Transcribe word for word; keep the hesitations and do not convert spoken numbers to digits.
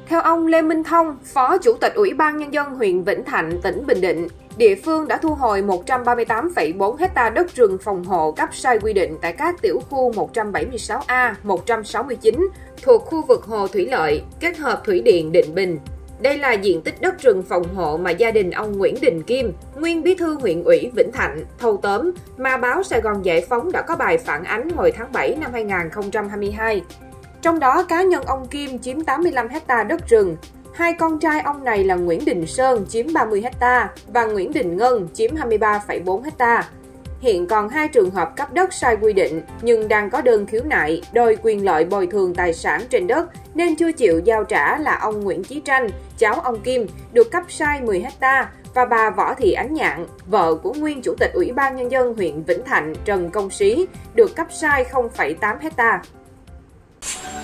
Theo ông Lê Minh Thông, Phó Chủ tịch Ủy ban Nhân dân huyện Vĩnh Thạnh, tỉnh Bình Định, địa phương đã thu hồi một trăm ba mươi tám phẩy bốn ha đất rừng phòng hộ cấp sai quy định tại các tiểu khu một trăm bảy mươi sáu A, một trăm sáu mươi chín thuộc khu vực Hồ Thủy Lợi, kết hợp Thủy Điện Định Bình. Đây là diện tích đất rừng phòng hộ mà gia đình ông Nguyễn Đình Kim, nguyên bí thư huyện ủy Vĩnh Thạnh, thâu tóm, mà báo Sài Gòn Giải Phóng đã có bài phản ánh hồi tháng bảy năm hai nghìn không trăm hai mươi hai. Trong đó, cá nhân ông Kim chiếm tám mươi lăm ha đất rừng, hai con trai ông này là Nguyễn Đình Sơn chiếm ba mươi ha và Nguyễn Đình Ngân chiếm hai mươi ba phẩy bốn ha. Hiện còn hai trường hợp cấp đất sai quy định nhưng đang có đơn khiếu nại đòi quyền lợi bồi thường tài sản trên đất nên chưa chịu giao trả là ông Nguyễn Chí Tranh, cháu ông Kim, được cấp sai mười ha và bà Võ Thị Ánh Nhạn, vợ của nguyên Chủ tịch Ủy ban Nhân dân huyện Vĩnh Thạnh Trần Công Sĩ, được cấp sai không phẩy tám ha.